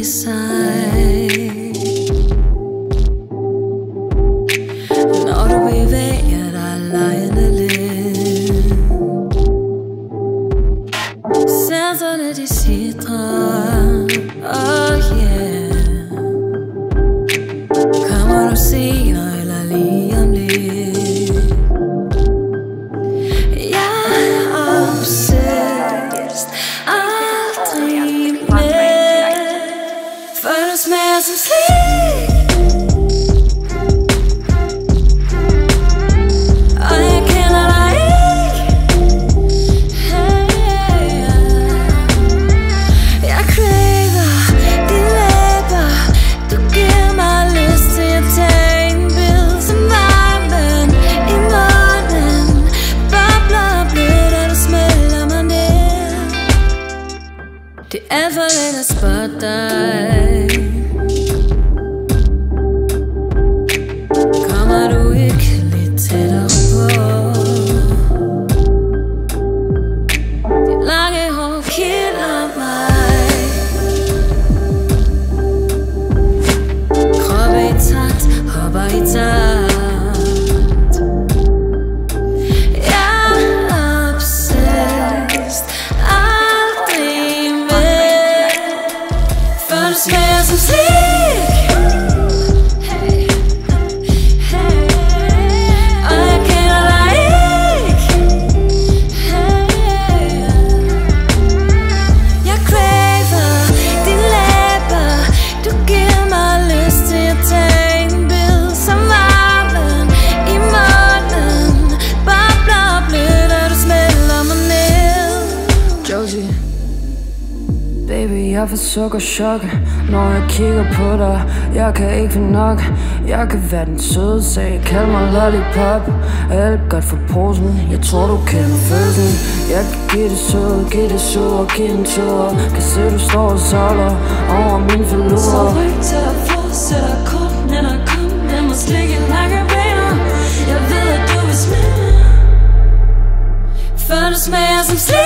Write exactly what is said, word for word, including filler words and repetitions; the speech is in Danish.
sig. Når du bevæger dig lejende lidt, sanserne de sidrer. Oh yeah. Kommer du senere eller lige om lidt? Jeg er obsessed, aldrig mere, for du smager som slik. Og jeg kender dig ikke. Hey, jeg craver dine læber. Du giver mig lyst til at tage en bid som varmen i munden. Bobler og blødt, og du smelter mig ned. Det er alt for let at spotte dig. Kommer du ikke lidt tættere på? Dit lange hår kilder mig. Kroppe i takt, hopper i takt. Jeg er obsessed, aldrig mere, for du smager som slik. Hey, hey, og jeg kender dig ikke. Hey, jeg craver dine læber. Du giver mig lyst til at tage en bid som varmen i munden. Bobler og blødt, og du smelter mig ned. Josie, baby, jeg får sukkerchok, når jeg kigger på dig. Jeg kan ikke finde nok. Jeg kan være den søde sag, kald mig lollipop. Alt godt for posen, jeg tror du kender følelsen. Jeg kan give det sød, give det sur, give den tur. Kan se du står og soler over min forluder. Så ryk til at fortsætte kun, end at komme. Den må slikke lange baner. Jeg ved at du vil smile, for du smager som slik.